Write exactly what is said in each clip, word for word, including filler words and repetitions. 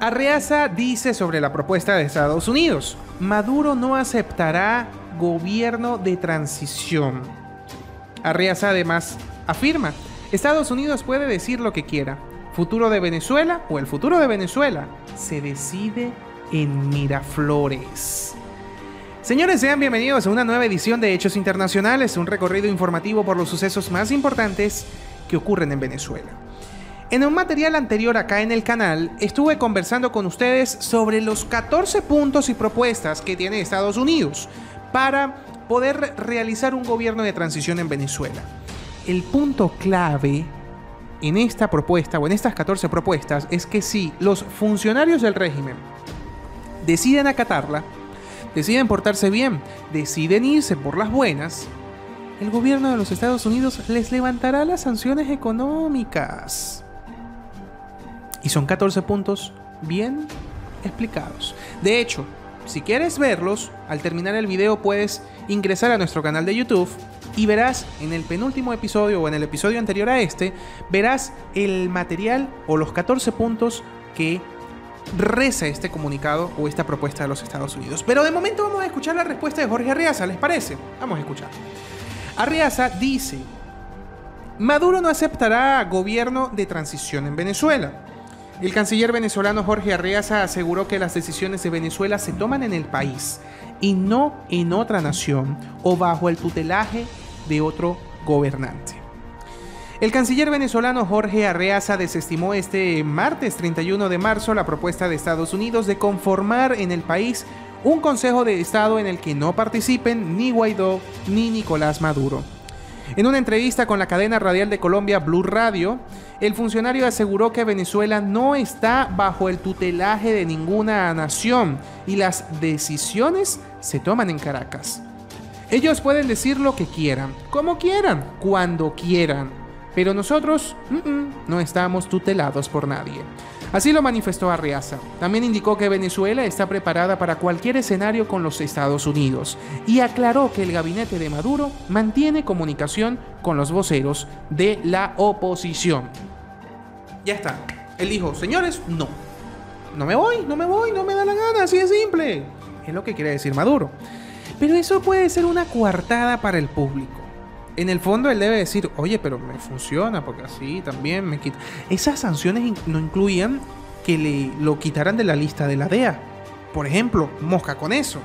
Arreaza dice sobre la propuesta de Estados Unidos: Maduro no aceptará gobierno de transición. Arreaza además afirma: Estados Unidos puede decir lo que quiera. Futuro de Venezuela o el futuro de Venezuela se decide en Miraflores. Señores, sean bienvenidos a una nueva edición de Hechos Internacionales, un recorrido informativo por los sucesos más importantes que ocurren en Venezuela. En un material anterior acá en el canal, estuve conversando con ustedes sobre los catorce puntos y propuestas que tiene Estados Unidos para poder realizar un gobierno de transición en Venezuela. El punto clave en esta propuesta o en estas catorce propuestas es que si los funcionarios del régimen deciden acatarla, deciden portarse bien, deciden irse por las buenas, el gobierno de los Estados Unidos les levantará las sanciones económicas. Y son catorce puntos bien explicados. De hecho, si quieres verlos, al terminar el video puedes ingresar a nuestro canal de YouTube y verás en el penúltimo episodio o en el episodio anterior a este, verás el material o los catorce puntos que reza este comunicado o esta propuesta de los Estados Unidos. Pero de momento vamos a escuchar la respuesta de Jorge Arreaza, ¿les parece? Vamos a escuchar. Arreaza dice: Maduro no aceptará gobierno de transición en Venezuela. El canciller venezolano Jorge Arreaza aseguró que las decisiones de Venezuela se toman en el país y no en otra nación o bajo el tutelaje de otro gobernante. El canciller venezolano Jorge Arreaza desestimó este martes treinta y uno de marzo la propuesta de Estados Unidos de conformar en el país un Consejo de Estado en el que no participen ni Guaidó ni Nicolás Maduro. En una entrevista con la cadena radial de Colombia Blue Radio, el funcionario aseguró que Venezuela no está bajo el tutelaje de ninguna nación y las decisiones se toman en Caracas. Ellos pueden decir lo que quieran, como quieran, cuando quieran, pero nosotros mm-mm, no estamos tutelados por nadie. Así lo manifestó Arreaza. También indicó que Venezuela está preparada para cualquier escenario con los Estados Unidos y aclaró que el gabinete de Maduro mantiene comunicación con los voceros de la oposición. Ya está. Él dijo: señores, no. No me voy, no me voy, no me da la gana, así de simple. Es lo que quiere decir Maduro. Pero eso puede ser una coartada para el público. En el fondo él debe decir: oye, pero me funciona porque así también me quita. Esas sanciones in- no incluían que le lo quitaran de la lista de la D E A. Por ejemplo, mosca con eso.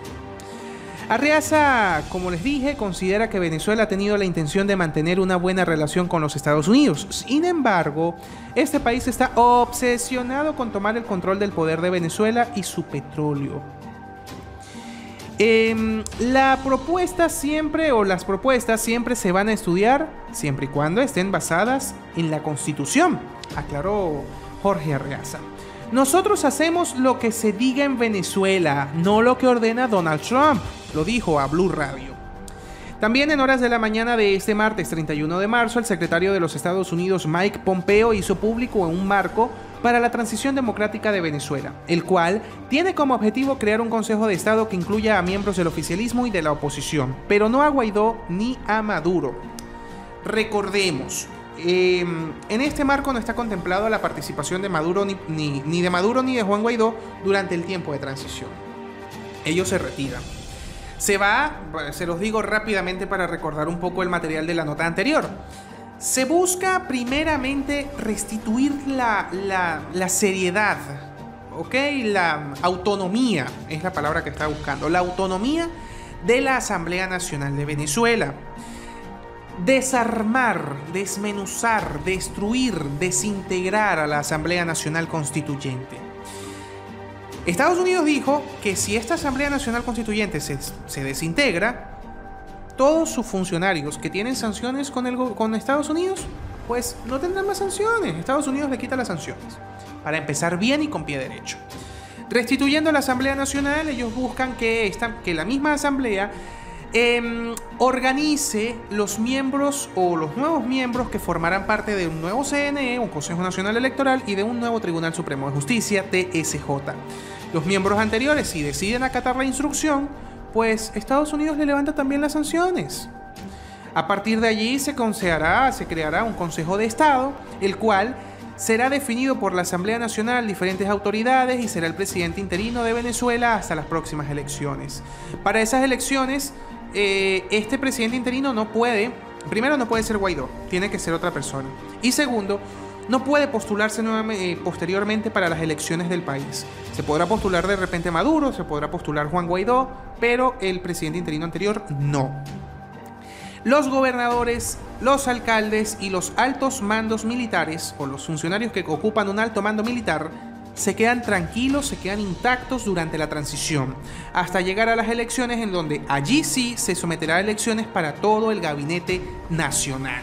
Arreaza, como les dije, considera que Venezuela ha tenido la intención de mantener una buena relación con los Estados Unidos. Sin embargo, este país está obsesionado con tomar el control del poder de Venezuela y su petróleo. Eh, la propuesta siempre o las propuestas siempre se van a estudiar siempre y cuando estén basadas en la Constitución, aclaró Jorge Arreaza. Nosotros hacemos lo que se diga en Venezuela, no lo que ordena Donald Trump, lo dijo a Blue Radio. También en horas de la mañana de este martes treinta y uno de marzo, el secretario de los Estados Unidos Mike Pompeo hizo público un marco para la transición democrática de Venezuela, el cual tiene como objetivo crear un Consejo de Estado que incluya a miembros del oficialismo y de la oposición, pero no a Guaidó ni a Maduro. Recordemos, eh, en este marco no está contemplado la participación de Maduro ni, ni, ni de Maduro ni de Juan Guaidó durante el tiempo de transición. Ellos se retiran. Se va, se los digo rápidamente para recordar un poco el material de la nota anterior. Se busca primeramente restituir la, la, la seriedad, ¿ok? La autonomía, es la palabra que está buscando, la autonomía de la Asamblea Nacional de Venezuela. Desarmar, desmenuzar, destruir, desintegrar a la Asamblea Nacional Constituyente. Estados Unidos dijo que si esta Asamblea Nacional Constituyente se, se desintegra, todos sus funcionarios que tienen sanciones con, el, con Estados Unidos, pues no tendrán más sanciones. Estados Unidos le quita las sanciones. Para empezar bien y con pie derecho. Restituyendo la Asamblea Nacional, ellos buscan que, esta, que la misma Asamblea eh, organice los miembros o los nuevos miembros que formarán parte de un nuevo C N E, un Consejo Nacional Electoral, y de un nuevo Tribunal Supremo de Justicia, T S J. Los miembros anteriores, si deciden acatar la instrucción, pues Estados Unidos le levanta también las sanciones. A partir de allí se, se creará un Consejo de Estado, el cual será definido por la Asamblea Nacional, diferentes autoridades, y será el presidente interino de Venezuela hasta las próximas elecciones. Para esas elecciones, eh, este presidente interino no puede, primero no puede ser Guaidó, tiene que ser otra persona. Y segundo, no puede postularse nuevamente, eh, posteriormente para las elecciones del país. Se podrá postular de repente Maduro, se podrá postular Juan Guaidó, pero el presidente interino anterior no. Los gobernadores, los alcaldes y los altos mandos militares, o los funcionarios que ocupan un alto mando militar, se quedan tranquilos, se quedan intactos durante la transición, hasta llegar a las elecciones, en donde allí sí se someterá a elecciones para todo el gabinete nacional.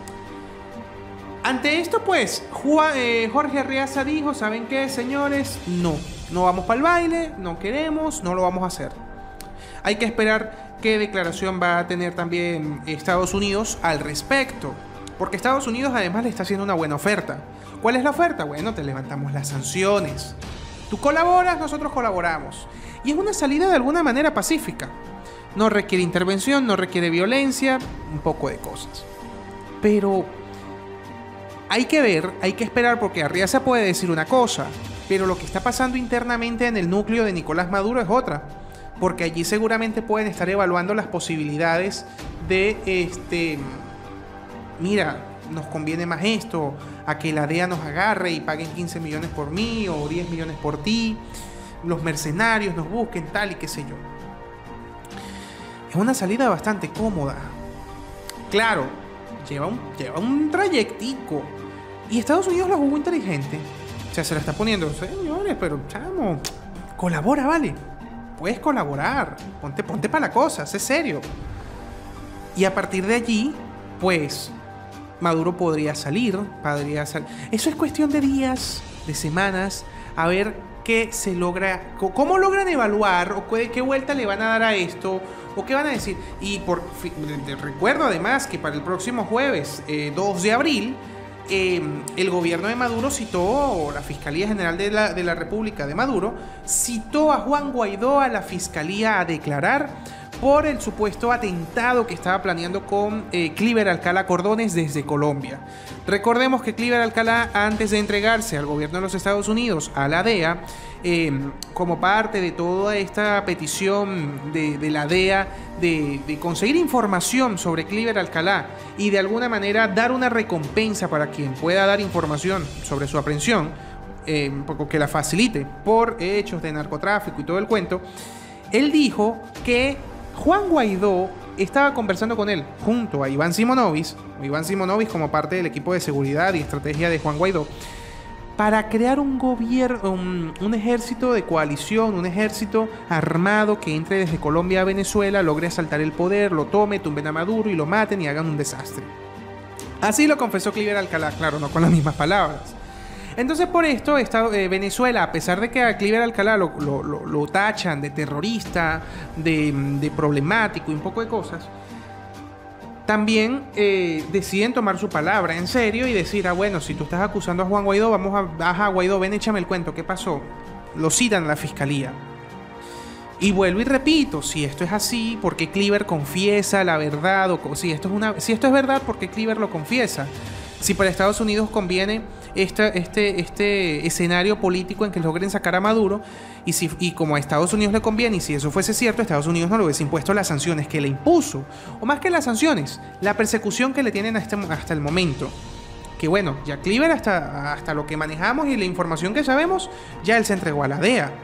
Ante esto, pues, Juan, eh, Jorge Arreaza dijo, ¿saben qué, señores? No, no vamos para el baile, no queremos, no lo vamos a hacer. Hay que esperar qué declaración va a tener también Estados Unidos al respecto, porque Estados Unidos además le está haciendo una buena oferta. ¿Cuál es la oferta? Bueno, te levantamos las sanciones. Tú colaboras, nosotros colaboramos. Y es una salida de alguna manera pacífica. No requiere intervención, no requiere violencia, un poco de cosas. Pero hay que ver, hay que esperar, porque Arreaza puede decir una cosa, pero lo que está pasando internamente en el núcleo de Nicolás Maduro es otra. Porque allí seguramente pueden estar evaluando las posibilidades de, este, mira, nos conviene más esto, a que la D E A nos agarre y paguen quince millones por mí o diez millones por ti, los mercenarios nos busquen, tal y qué sé yo. Es una salida bastante cómoda. Claro, lleva un, lleva un trayectico. Y Estados Unidos lo jugó inteligente. O sea, se la está poniendo, señores, pero chamo, colabora, vale. Puedes colaborar, ponte, ponte para la cosa, sé serio. Y a partir de allí, pues, Maduro podría salir, podría salir. Eso es cuestión de días, de semanas, a ver qué se logra, cómo logran evaluar, o qué, qué vuelta le van a dar a esto, o qué van a decir. Y por recuerdo además que para el próximo jueves, eh, dos de abril, Eh, el gobierno de Maduro citó, o la Fiscalía General de la, de la República de Maduro, citó a Juan Guaidó a la Fiscalía a declarar por el supuesto atentado que estaba planeando con eh, Cliver Alcalá Cordones desde Colombia. Recordemos que Cliver Alcalá, antes de entregarse al gobierno de los Estados Unidos, a la D E A, eh, como parte de toda esta petición de, de la D E A de, de conseguir información sobre Cliver Alcalá y de alguna manera dar una recompensa para quien pueda dar información sobre su aprehensión, eh, que la facilite por hechos de narcotráfico y todo el cuento, él dijo que Juan Guaidó estaba conversando con él junto a Iván Simonovic, Iván Simonovic como parte del equipo de seguridad y estrategia de Juan Guaidó, para crear un gobierno, un, un ejército de coalición, un ejército armado que entre desde Colombia a Venezuela, logre asaltar el poder, lo tome, tumben a Maduro y lo maten y hagan un desastre. Así lo confesó Cliver Alcalá, claro, no con las mismas palabras. Entonces, por esto, esta, eh, Venezuela, a pesar de que a Cliver Alcalá lo, lo, lo, lo tachan de terrorista, de, de problemático y un poco de cosas, también eh, deciden tomar su palabra en serio y decir, ah, bueno, si tú estás acusando a Juan Guaidó, vamos a, ajá, Guaidó, ven, échame el cuento, ¿qué pasó? Lo citan a la fiscalía. Y vuelvo y repito, si esto es así, ¿por qué Cliver confiesa la verdad? O si esto es una, si esto es verdad, ¿por qué Cliver lo confiesa? Si para Estados Unidos conviene este, este, este escenario político en que logren sacar a Maduro, y, si, y como a Estados Unidos le conviene, y si eso fuese cierto, Estados Unidos no le hubiese impuesto las sanciones que le impuso, o más que las sanciones, la persecución que le tienen hasta, hasta el momento. Que bueno, ya Cliver, hasta, hasta lo que manejamos y la información que sabemos, ya él se entregó a la D E A.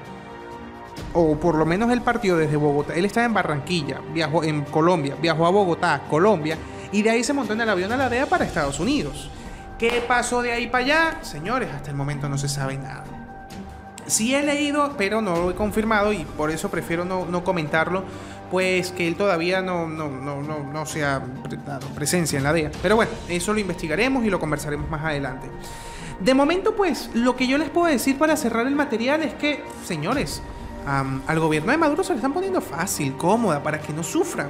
O por lo menos él partió desde Bogotá. Él estaba en Barranquilla, viajó en Colombia, viajó a Bogotá, Colombia, y de ahí se montó en el avión a la D E A para Estados Unidos. ¿Qué pasó de ahí para allá? Señores, hasta el momento no se sabe nada. Sí he leído, pero no lo he confirmado y por eso prefiero no, no comentarlo, pues que él todavía no, no, no, no, no se ha dado presencia en la D E A. Pero bueno, eso lo investigaremos y lo conversaremos más adelante. De momento, pues, lo que yo les puedo decir para cerrar el material es que, señores, um, al gobierno de Maduro se le están poniendo fácil, cómoda, para que no sufran.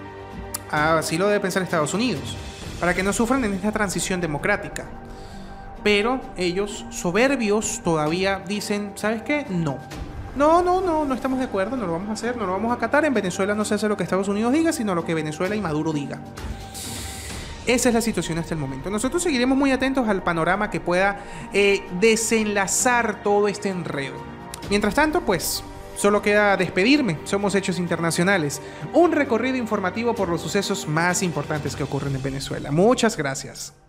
Así lo debe pensar Estados Unidos, para que no sufran en esta transición democrática. Pero ellos, soberbios, todavía dicen, ¿sabes qué? No. No, no, no, no estamos de acuerdo, no lo vamos a hacer, no lo vamos a acatar. En Venezuela no se hace lo que Estados Unidos diga, sino lo que Venezuela y Maduro diga. Esa es la situación hasta el momento. Nosotros seguiremos muy atentos al panorama que pueda eh, desenlazar todo este enredo. Mientras tanto, pues, solo queda despedirme. Somos Hechos Internacionales, un recorrido informativo por los sucesos más importantes que ocurren en Venezuela. Muchas gracias.